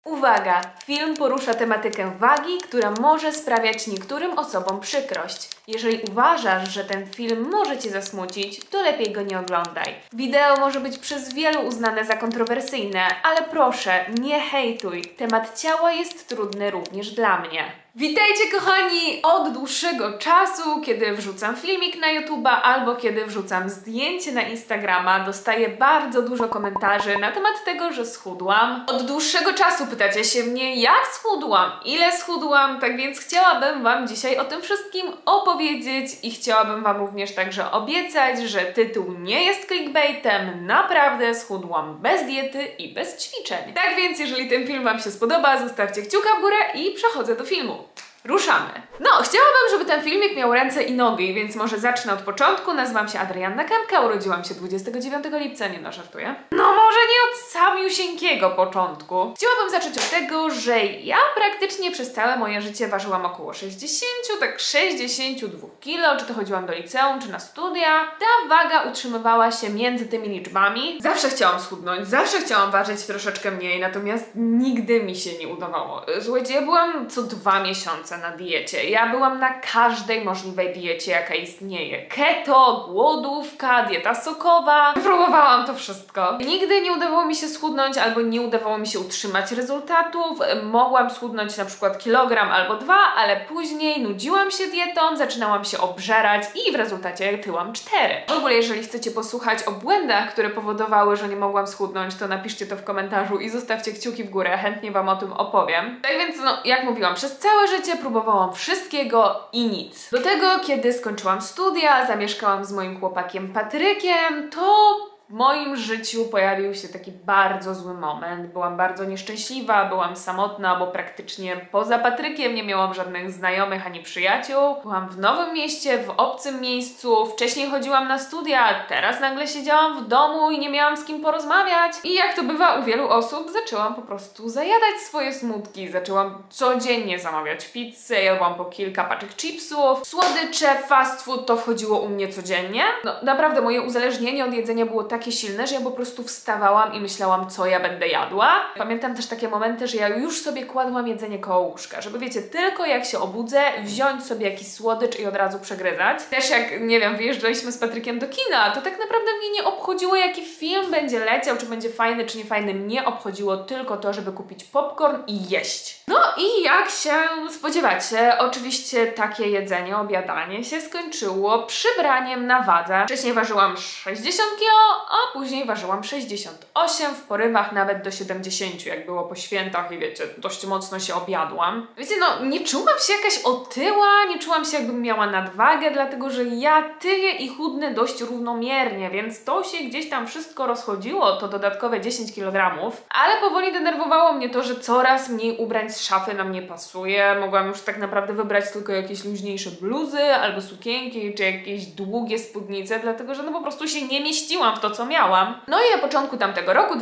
Uwaga! Film porusza tematykę wagi, która może sprawiać niektórym osobom przykrość. Jeżeli uważasz, że ten film może Cię zasmucić, to lepiej go nie oglądaj. Wideo może być przez wielu uznane za kontrowersyjne, ale proszę, nie hejtuj. Temat ciała jest trudny również dla mnie. Witajcie kochani! Od dłuższego czasu, kiedy wrzucam filmik na YouTube'a albo kiedy wrzucam zdjęcie na Instagrama, dostaję bardzo dużo komentarzy na temat tego, że schudłam. Od dłuższego czasu pytacie się mnie, jak schudłam, ile schudłam, tak więc chciałabym Wam dzisiaj o tym wszystkim opowiedzieć i chciałabym Wam również także obiecać, że tytuł nie jest clickbaitem, naprawdę schudłam bez diety i bez ćwiczeń. Tak więc jeżeli ten film Wam się spodoba, zostawcie kciuka w górę i przechodzę do filmu. Ruszamy! No, chciałabym, żeby ten filmik miał ręce i nogi, więc może zacznę od początku. Nazywam się Adrianna Kępka, urodziłam się 29 lipca, nie no, żartuję. No może nie od samiusieńkiego początku. Chciałabym zacząć od tego, że ja praktycznie przez całe moje życie ważyłam około 60, tak 62 kg, czy to chodziłam do liceum, czy na studia. Ta waga utrzymywała się między tymi liczbami. Zawsze chciałam schudnąć, zawsze chciałam ważyć troszeczkę mniej, natomiast nigdy mi się nie udawało. Słuchajcie, ja byłam co 2 miesiące na diecie. Ja byłam na każdej możliwej diecie, jaka istnieje. Keto, głodówka, dieta sokowa. Próbowałam to wszystko. Nigdy nie udawało mi się schudnąć albo nie udawało mi się utrzymać rezultatów. Mogłam schudnąć na przykład kilogram albo 2, ale później nudziłam się dietą, zaczynałam się obżerać i w rezultacie tyłam 4. W ogóle jeżeli chcecie posłuchać o błędach, które powodowały, że nie mogłam schudnąć, to napiszcie to w komentarzu i zostawcie kciuki w górę. Chętnie Wam o tym opowiem. Tak więc, no, jak mówiłam, przez całe życie próbowałam wszystkiego i nic. Do tego, kiedy skończyłam studia, zamieszkałam z moim chłopakiem Patrykiem, to w moim życiu pojawił się taki bardzo zły moment. Byłam bardzo nieszczęśliwa, byłam samotna, bo praktycznie poza Patrykiem nie miałam żadnych znajomych ani przyjaciół. Byłam w nowym mieście, w obcym miejscu, wcześniej chodziłam na studia, teraz nagle siedziałam w domu i nie miałam z kim porozmawiać. I jak to bywa u wielu osób, zaczęłam po prostu zajadać swoje smutki. Zaczęłam codziennie zamawiać pizzę, jadłam po kilka paczek chipsów, słodycze, fast food, to wchodziło u mnie codziennie. No naprawdę moje uzależnienie od jedzenia było takie silne, że ja po prostu wstawałam i myślałam, co ja będę jadła. Pamiętam też takie momenty, że ja już sobie kładłam jedzenie koło łóżka, żeby wiecie, tylko jak się obudzę, wziąć sobie jakiś słodycz i od razu przegryzać. Też jak, nie wiem, wyjeżdżaliśmy z Patrykiem do kina, to tak naprawdę mnie nie obchodziło, jaki film będzie leciał, czy będzie fajny, czy nie fajny. Mnie obchodziło tylko to, żeby kupić popcorn i jeść. No i jak się spodziewacie, oczywiście takie jedzenie, obiadanie się skończyło przybraniem na wadze. Wcześniej ważyłam 60 kg, a później ważyłam 68, w porywach nawet do 70, jak było po świętach i wiecie, dość mocno się objadłam. Wiecie, no nie czułam się jakaś otyła, nie czułam się jakbym miała nadwagę, dlatego że ja tyję i chudnę dość równomiernie, więc to się gdzieś tam wszystko rozchodziło, to dodatkowe 10 kg, ale powoli denerwowało mnie to, że coraz mniej ubrań z szafy na mnie pasuje. Mogłam już tak naprawdę wybrać tylko jakieś luźniejsze bluzy albo sukienki, czy jakieś długie spódnice, dlatego że no po prostu się nie mieściłam w to, co miałam. No i na początku tamtego roku,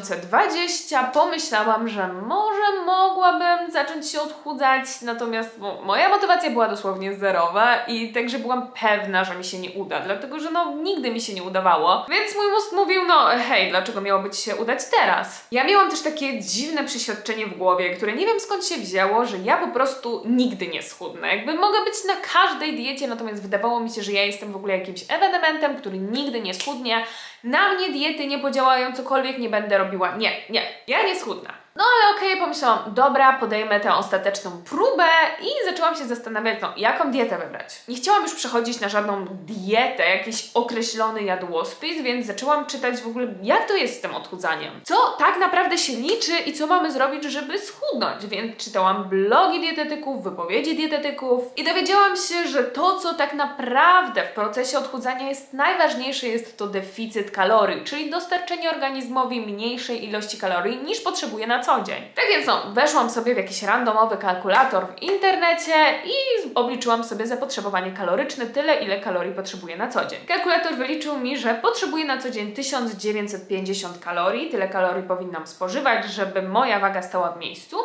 2020, pomyślałam, że może mogłabym zacząć się odchudzać, natomiast moja motywacja była dosłownie zerowa i także byłam pewna, że mi się nie uda, dlatego że no nigdy mi się nie udawało, więc mój mózg mówił, no hej, dlaczego miałoby Ci się udać teraz? Ja miałam też takie dziwne przeświadczenie w głowie, które nie wiem skąd się wzięło, że ja po prostu nigdy nie schudnę. Jakby mogę być na każdej diecie, natomiast wydawało mi się, że ja jestem w ogóle jakimś ewenementem, który nigdy nie schudnie. Na mnie diety nie podziałają, cokolwiek nie będę robiła. Nie, ja nie schudnę. No ale okej, pomyślałam, dobra, podejmę tę ostateczną próbę i zaczęłam się zastanawiać, no jaką dietę wybrać. Nie chciałam już przechodzić na żadną dietę, jakiś określony jadłospis, więc zaczęłam czytać w ogóle, jak to jest z tym odchudzaniem. Co tak naprawdę się liczy i co mamy zrobić, żeby schudnąć, więc czytałam blogi dietetyków, wypowiedzi dietetyków i dowiedziałam się, że to, co tak naprawdę w procesie odchudzania jest najważniejsze, jest to deficyt kalorii, czyli dostarczenie organizmowi mniejszej ilości kalorii niż potrzebuje na co dzień. Tak więc no, weszłam sobie w jakiś randomowy kalkulator w internecie i obliczyłam sobie zapotrzebowanie kaloryczne, tyle ile kalorii potrzebuję na co dzień. Kalkulator wyliczył mi, że potrzebuję na co dzień 1950 kalorii, tyle kalorii powinnam spożywać, żeby moja waga stała w miejscu, więc pomyślałam,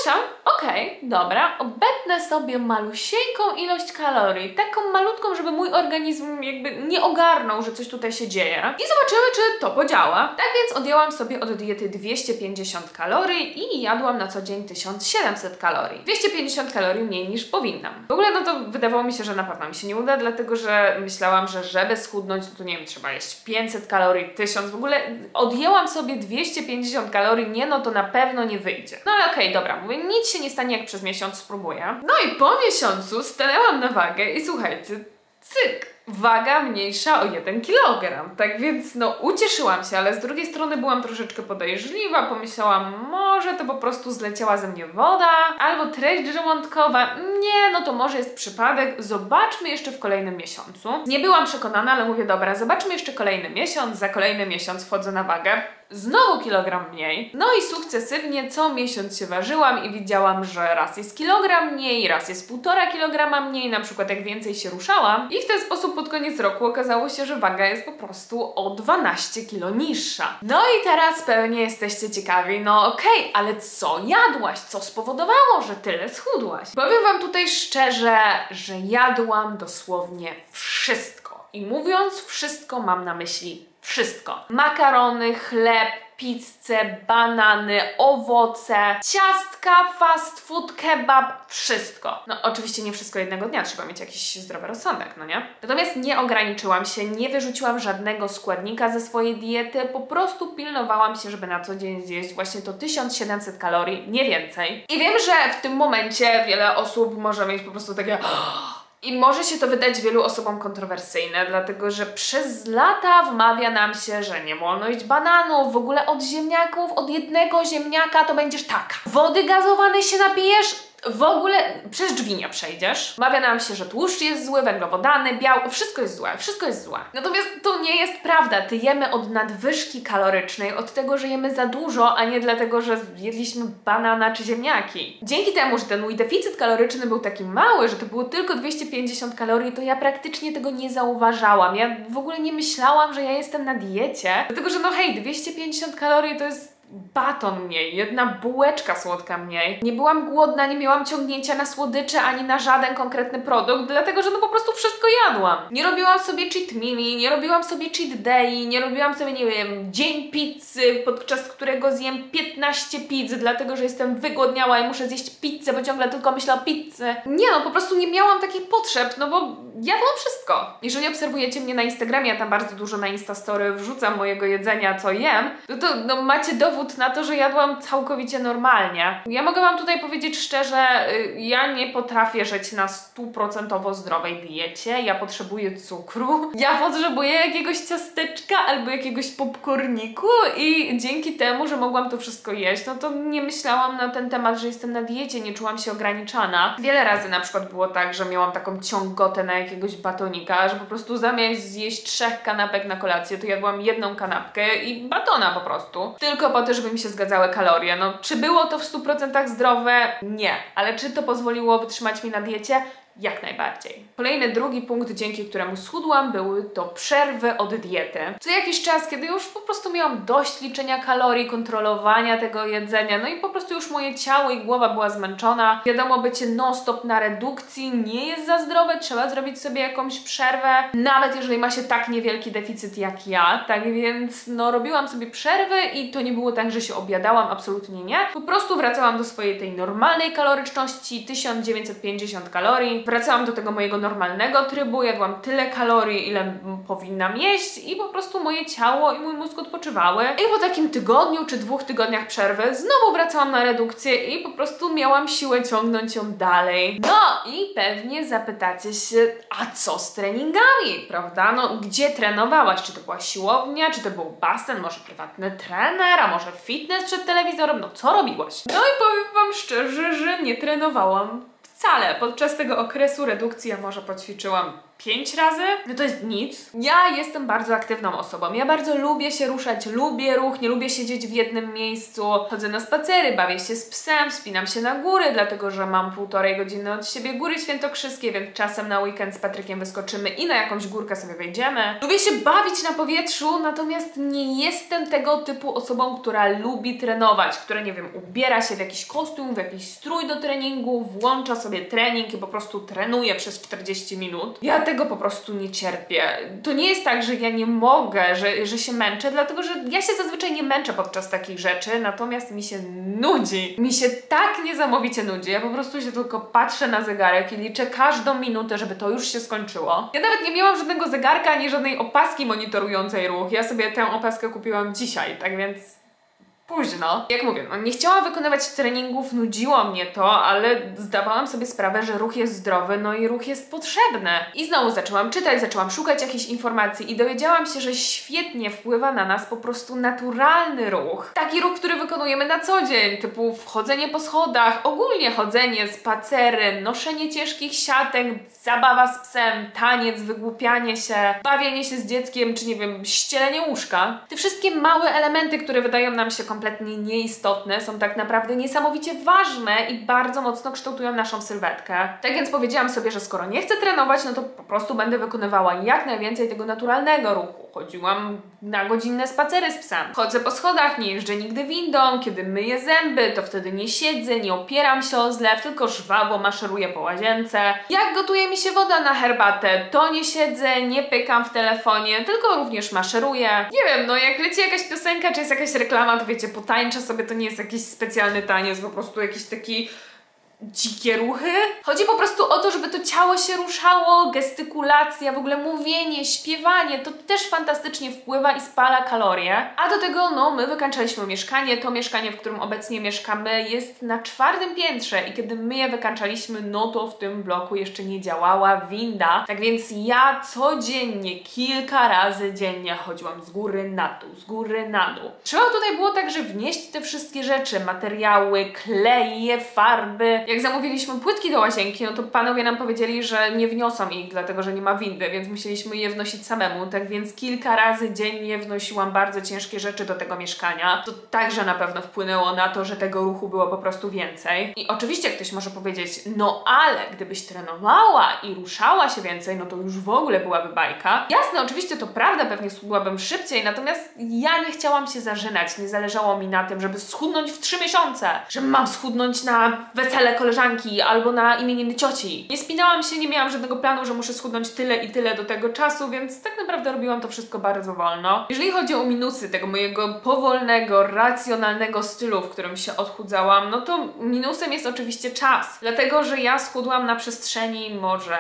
Kasia, okej, dobra, obetnę sobie malusieńką ilość kalorii, taką malutką, żeby mój organizm jakby nie ogarnął, że coś tutaj się dzieje i zobaczymy, czy to podziała. Tak więc odjęłam sobie od diety 250 kalorii i jadłam na co dzień 1700 kalorii. 250 kalorii mniej niż powinnam. W ogóle no to wydawało mi się, że na pewno mi się nie uda, dlatego że myślałam, że żeby schudnąć, to nie wiem, trzeba jeść 500 kalorii, 1000, w ogóle odjęłam sobie 250 kalorii, nie no to na pewno nie wyjdzie. No ale okej, dobra, mówię, nic się nie stanie, jak przez miesiąc spróbuję. No i po miesiącu stanęłam na wagę i słuchajcie, cyk! Waga mniejsza o 1 kg. Tak więc no ucieszyłam się, ale z drugiej strony byłam troszeczkę podejrzliwa. Pomyślałam, może to po prostu zleciała ze mnie woda, albo treść żołądkowa. Nie, no to może jest przypadek. Zobaczmy jeszcze w kolejnym miesiącu. Nie byłam przekonana, ale mówię, dobra, zobaczmy jeszcze kolejny miesiąc. Za kolejny miesiąc wchodzę na wagę. Znowu kilogram mniej. No i sukcesywnie co miesiąc się ważyłam i widziałam, że raz jest kilogram mniej, raz jest 1,5 kilograma mniej, na przykład jak więcej się ruszałam. I w ten sposób pod koniec roku okazało się, że waga jest po prostu o 12 kilo niższa. No i teraz pewnie jesteście ciekawi, no okej, ale co jadłaś? Co spowodowało, że tyle schudłaś? Powiem wam tutaj szczerze, że jadłam dosłownie wszystko. I mówiąc wszystko, mam na myśli wszystko. Makarony, chleb, pizzę, banany, owoce, ciastka, fast food, kebab, wszystko. No oczywiście nie wszystko jednego dnia, trzeba mieć jakiś zdrowy rozsądek, no nie? Natomiast nie ograniczyłam się, nie wyrzuciłam żadnego składnika ze swojej diety, po prostu pilnowałam się, żeby na co dzień zjeść właśnie to 1700 kalorii, nie więcej. I wiem, że w tym momencie wiele osób może mieć po prostu takie... I może się to wydać wielu osobom kontrowersyjne, dlatego że przez lata wmawia nam się, że nie wolno jeść bananów, w ogóle od ziemniaków, od jednego ziemniaka to będziesz taka. Wody gazowanej się napijesz, w ogóle przez drzwi nie przejdziesz. Wmawia nam się, że tłuszcz jest zły, węglowodany, białko, wszystko jest złe, wszystko jest złe. Natomiast to nie jest prawda. Jemy od nadwyżki kalorycznej, od tego, że jemy za dużo, a nie dlatego, że jedliśmy banana czy ziemniaki. Dzięki temu, że ten mój deficyt kaloryczny był taki mały, że to było tylko 250 kalorii, to ja praktycznie tego nie zauważałam. Ja w ogóle nie myślałam, że ja jestem na diecie, dlatego że no hej, 250 kalorii to jest baton mniej, jedna bułeczka słodka mniej. Nie byłam głodna, nie miałam ciągnięcia na słodycze ani na żaden konkretny produkt, dlatego że no po prostu wszystko jadłam. Nie robiłam sobie cheat meali, nie robiłam sobie cheat day, nie robiłam sobie, nie wiem, dzień pizzy, podczas którego zjem 15 pizz, dlatego że jestem wygłodniała i muszę zjeść pizzę, bo ciągle tylko myślę o pizzy. Nie no, po prostu nie miałam takich potrzeb, no bo jadłam wszystko. Jeżeli obserwujecie mnie na Instagramie, ja tam bardzo dużo na Instastory wrzucam mojego jedzenia, co jem, no macie dowód na to, że jadłam całkowicie normalnie. Ja mogę wam tutaj powiedzieć szczerze, ja nie potrafię żyć na 100% zdrowej diecie. Ja potrzebuję cukru, ja potrzebuję jakiegoś ciasteczka albo jakiegoś popcorniku i dzięki temu, że mogłam to wszystko jeść, no to nie myślałam na ten temat, że jestem na diecie, nie czułam się ograniczana. Wiele razy na przykład było tak, że miałam taką ciągotę na jakiegoś batonika, że po prostu zamiast zjeść 3 kanapek na kolację, to jadłam 1 kanapkę i batona po prostu. Tylko po to, żeby mi się zgadzały kalorie. No, czy było to w 100% zdrowe? Nie. Ale czy to pozwoliło wytrzymać mi na diecie? Jak najbardziej. Kolejny drugi punkt, dzięki któremu schudłam, były to przerwy od diety. Co jakiś czas, kiedy już po prostu miałam dość liczenia kalorii, kontrolowania tego jedzenia, no i po prostu już moje ciało i głowa była zmęczona. Wiadomo, bycie non-stop na redukcji nie jest za zdrowe, trzeba zrobić sobie jakąś przerwę, nawet jeżeli ma się tak niewielki deficyt jak ja. Tak więc no robiłam sobie przerwy i to nie było tak, że się objadałam, absolutnie nie. Po prostu wracałam do swojej tej normalnej kaloryczności, 1950 kalorii. Wracałam do tego mojego normalnego trybu, jadłam tyle kalorii, ile powinnam jeść i po prostu moje ciało i mój mózg odpoczywały. I po takim tygodniu czy 2 tygodniach przerwy znowu wracałam na redukcję i po prostu miałam siłę ciągnąć ją dalej. No i pewnie zapytacie się, a co z treningami, prawda? No gdzie trenowałaś? Czy to była siłownia, czy to był basen, może prywatny trener, a może fitness przed telewizorem? No co robiłaś? No i powiem wam szczerze, że nie trenowałam wcale. Podczas tego okresu redukcji ja może poćwiczyłam 5 razy? No to jest nic. Ja jestem bardzo aktywną osobą. Ja bardzo lubię się ruszać, lubię ruch, nie lubię siedzieć w jednym miejscu. Chodzę na spacery, bawię się z psem, wspinam się na góry, dlatego że mam 1,5 godziny od siebie Góry Świętokrzyskie, więc czasem na weekend z Patrykiem wyskoczymy i na jakąś górkę sobie wejdziemy. Lubię się bawić na powietrzu, natomiast nie jestem tego typu osobą, która lubi trenować, która, nie wiem, ubiera się w jakiś kostium, w jakiś strój do treningu, włącza sobie trening i po prostu trenuje przez 40 minut. Ja tego po prostu nie cierpię. To nie jest tak, że ja nie mogę, że się męczę, dlatego że ja się zazwyczaj nie męczę podczas takich rzeczy, natomiast mi się nudzi. Mi się tak niesamowicie nudzi. Ja po prostu się tylko patrzę na zegarek i liczę każdą minutę, żeby to już się skończyło. Ja nawet nie miałam żadnego zegarka ani żadnej opaski monitorującej ruch. Ja sobie tę opaskę kupiłam dzisiaj, tak więc późno. Jak mówię, no nie chciałam wykonywać treningów, nudziło mnie to, ale zdawałam sobie sprawę, że ruch jest zdrowy, no i ruch jest potrzebny. I znowu zaczęłam czytać, zaczęłam szukać jakichś informacji i dowiedziałam się, że świetnie wpływa na nas po prostu naturalny ruch. Taki ruch, który wykonujemy na co dzień, typu wchodzenie po schodach, ogólnie chodzenie, spacery, noszenie ciężkich siatek, zabawa z psem, taniec, wygłupianie się, bawienie się z dzieckiem, czy nie wiem, ścielenie łóżka. Te wszystkie małe elementy, które wydają nam się kompletnie nieistotne, są tak naprawdę niesamowicie ważne i bardzo mocno kształtują naszą sylwetkę. Tak więc powiedziałam sobie, że skoro nie chcę trenować, no to po prostu będę wykonywała jak najwięcej tego naturalnego ruchu. Chodziłam na godzinne spacery z psem. Chodzę po schodach, nie jeżdżę nigdy windą, kiedy myję zęby, to wtedy nie siedzę, nie opieram się o zlew, tylko żwawo maszeruję po łazience. Jak gotuje mi się woda na herbatę, to nie siedzę, nie pykam w telefonie, tylko również maszeruję. Nie wiem, no jak leci jakaś piosenka, czy jest jakaś reklama, to wiecie, potańczę sobie, to nie jest jakiś specjalny taniec, po prostu jakiś taki dzikie ruchy. Chodzi po prostu o to, żeby to ciało się ruszało, gestykulacja, w ogóle mówienie, śpiewanie, to też fantastycznie wpływa i spala kalorie. A do tego, no, my wykańczaliśmy mieszkanie, to mieszkanie, w którym obecnie mieszkamy, jest na 4. piętrze i kiedy my je wykańczaliśmy, no to w tym bloku jeszcze nie działała winda. Tak więc ja codziennie, kilka razy dziennie chodziłam z góry na dół, z góry na dół. Trzeba tutaj było także wnieść te wszystkie rzeczy, materiały, kleje, farby. Jak zamówiliśmy płytki do łazienki, no to panowie nam powiedzieli, że nie wniosą ich, dlatego że nie ma windy, więc musieliśmy je wnosić samemu. Tak więc kilka razy dziennie wnosiłam bardzo ciężkie rzeczy do tego mieszkania. To także na pewno wpłynęło na to, że tego ruchu było po prostu więcej. I oczywiście ktoś może powiedzieć, no ale gdybyś trenowała i ruszała się więcej, no to już w ogóle byłaby bajka. Jasne, oczywiście to prawda, pewnie schudłabym szybciej, natomiast ja nie chciałam się zażynać. Nie zależało mi na tym, żeby schudnąć w 3 miesiące, że mam schudnąć na wesele koleżanki albo na imieniny cioci. Nie spinałam się, nie miałam żadnego planu, że muszę schudnąć tyle i tyle do tego czasu, więc tak naprawdę robiłam to wszystko bardzo wolno. Jeżeli chodzi o minusy tego mojego powolnego, racjonalnego stylu, w którym się odchudzałam, no to minusem jest oczywiście czas. Dlatego, że ja schudłam na przestrzeni może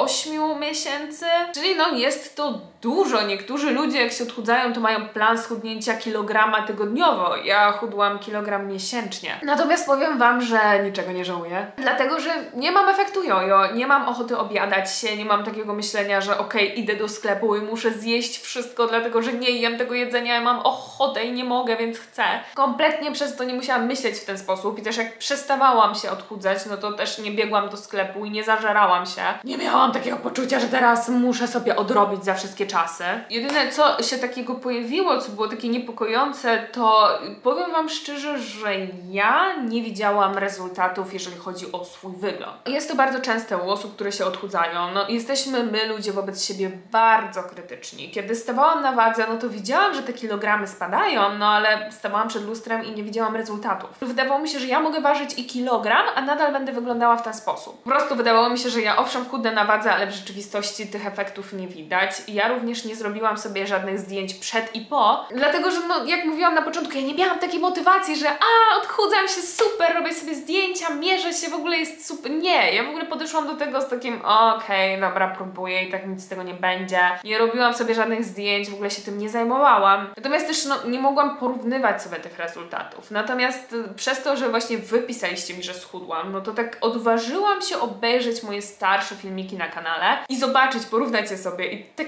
8 miesięcy, czyli no jest to dużo. Niektórzy ludzie jak się odchudzają, to mają plan schudnięcia kilograma tygodniowo. Ja chudłam kilogram miesięcznie. Natomiast powiem wam, że niczego nie żałuję. Dlatego, że nie mam efektu jojo, nie mam ochoty obiadać się, nie mam takiego myślenia, że okej, idę do sklepu i muszę zjeść wszystko, dlatego że nie jem tego jedzenia, ja mam ochotę i nie mogę, więc chcę. Kompletnie przez to nie musiałam myśleć w ten sposób i też jak przestawałam się odchudzać, no to też nie biegłam do sklepu i nie zażerałam się. Nie miałam takiego poczucia, że teraz muszę sobie odrobić za wszystkie czasy. Jedyne co się takiego pojawiło, co było takie niepokojące, to powiem wam szczerze, że ja nie widziałam rezultatów, jeżeli chodzi o swój wygląd. Jest to bardzo częste u osób, które się odchudzają. No, jesteśmy my, ludzie, wobec siebie bardzo krytyczni. Kiedy stawałam na wadze, no to widziałam, że te kilogramy spadają, no ale stawałam przed lustrem i nie widziałam rezultatów. Wydawało mi się, że ja mogę ważyć i kilogram, a nadal będę wyglądała w ten sposób. Po prostu wydawało mi się, że ja owszem chudnę na wadze, ale w rzeczywistości tych efektów nie widać. I ja również nie zrobiłam sobie żadnych zdjęć przed i po, dlatego, że no, jak mówiłam na początku, ja nie miałam takiej motywacji, że odchudzam się, super, robię sobie zdjęcia, mierzę się, w ogóle jest super. Nie, ja w ogóle podeszłam do tego z takim okej, dobra, próbuję i tak nic z tego nie będzie. Nie robiłam sobie żadnych zdjęć, w ogóle się tym nie zajmowałam. Natomiast też no, nie mogłam porównywać sobie tych rezultatów. Natomiast przez to, że właśnie wy pisaliście mi, że schudłam, no to tak odważyłam się obejrzeć moje starsze filmiki na kanale i zobaczyć, porównać je sobie i taki świetny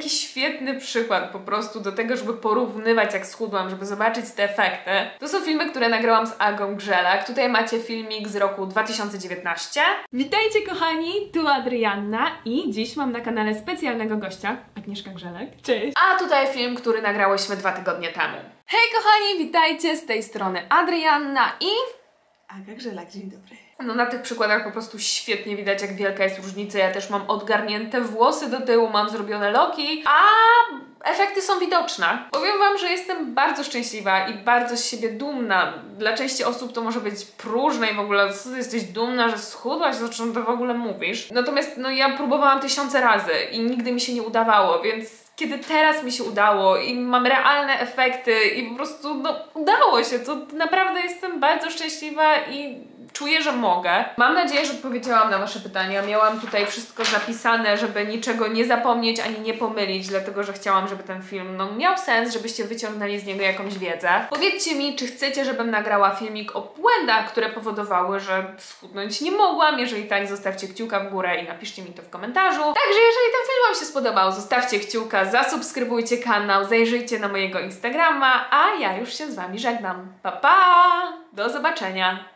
świetny przykład po prostu do tego, żeby porównywać jak schudłam, żeby zobaczyć te efekty. To są filmy, które nagrałam z Agą Grzelak. Tutaj macie filmik z roku 2019. Witajcie kochani, tu Adrianna i dziś mam na kanale specjalnego gościa, Agnieszka Grzelak. Cześć! A tutaj film, który nagrałyśmy 2 tygodnie temu. Hej kochani, witajcie, z tej strony Adrianna i Aga Grzelak, dzień dobry. no na tych przykładach po prostu świetnie widać, jak wielka jest różnica. Ja też mam odgarnięte włosy do tyłu, mam zrobione loki, a efekty są widoczne. Powiem wam, że jestem bardzo szczęśliwa i bardzo z siebie dumna. Dla części osób to może być próżne i w ogóle co, ty jesteś dumna, że schudłaś, o czym ty w ogóle mówisz? Natomiast no ja próbowałam 1000 razy i nigdy mi się nie udawało, więc kiedy teraz mi się udało i mam realne efekty i po prostu no udało się, to naprawdę jestem bardzo szczęśliwa i czuję, że mogę. Mam nadzieję, że odpowiedziałam na wasze pytania. Miałam tutaj wszystko zapisane, żeby niczego nie zapomnieć ani nie pomylić, dlatego że chciałam, żeby ten film no, miał sens, żebyście wyciągnęli z niego jakąś wiedzę. Powiedzcie mi, czy chcecie, żebym nagrała filmik o błędach, które powodowały, że schudnąć nie mogłam. Jeżeli tak, zostawcie kciuka w górę i napiszcie mi to w komentarzu. Także jeżeli ten film wam się spodobał, zostawcie kciuka, zasubskrybujcie kanał, zajrzyjcie na mojego Instagrama, a ja już się z wami żegnam. Pa, pa! Do zobaczenia!